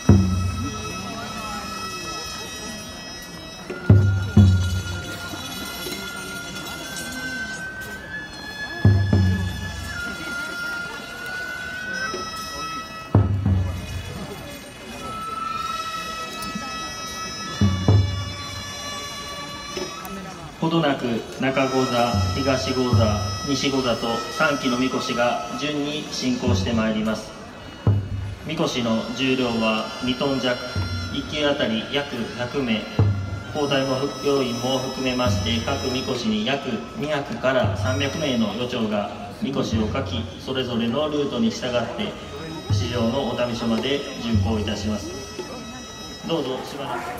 ほどなく中御座、東御座、西御座と3基のみこしが順に進行してまいります。みこしの重量は2トン弱、1基あたり約100名、交代要員も含めまして各みこしに約200から300名の余丁がみこしをかき、それぞれのルートに従って市場のお民所まで巡行いたします。どうぞしばらく。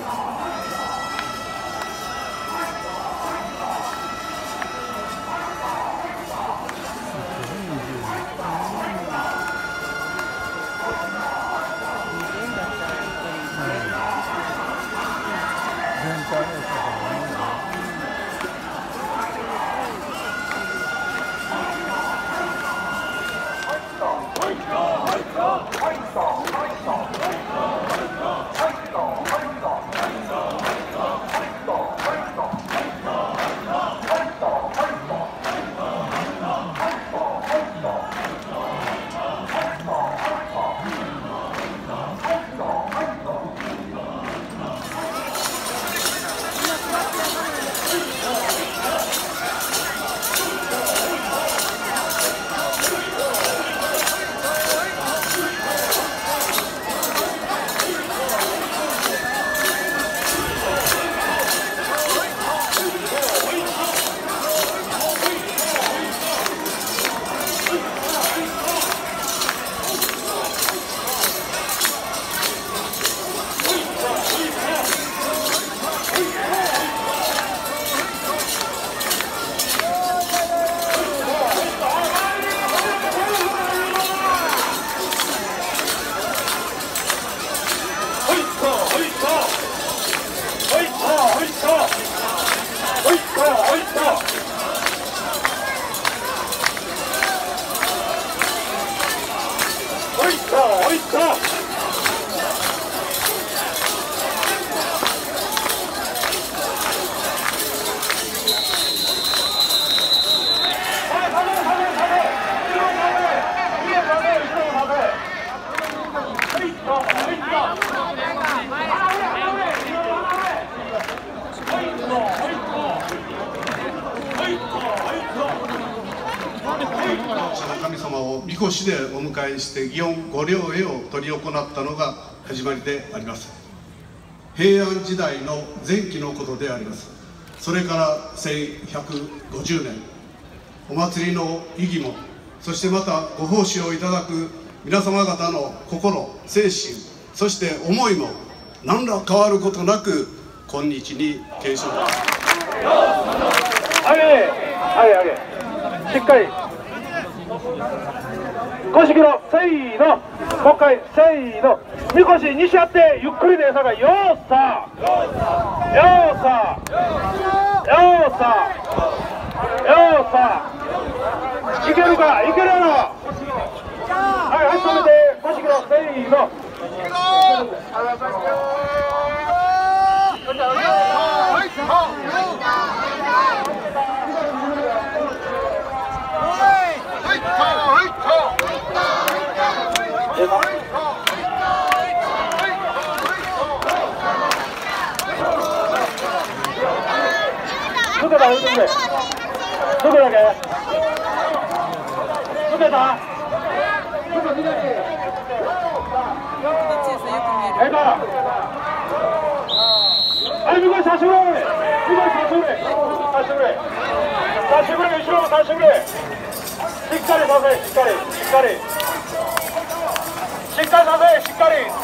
神様をみこしでお迎えして祇園御霊会を執り行ったのが始まりであります。平安時代の前期のことであります。それから1150年お祭りの意義も、そしてまたご奉仕をいただく皆様方の心、精神、そして思いも何ら変わることなく今日に継承。 しっかり5式のせーの、もう一回せーの、みこし西やってゆっくりでさかい、よーさよーさよーさよーさ、いけるか、いけるやろ。はい、止めて5式のせーの。抜けた、抜けた、抜けだけ抜けた、はい、みこし差しぐれ、みこし差しぐれ、差しぐれ、差しぐれ、後ろも差しぐれ、しっかりさせ、しっかり、しっかり、しっかりさせ、しっかり。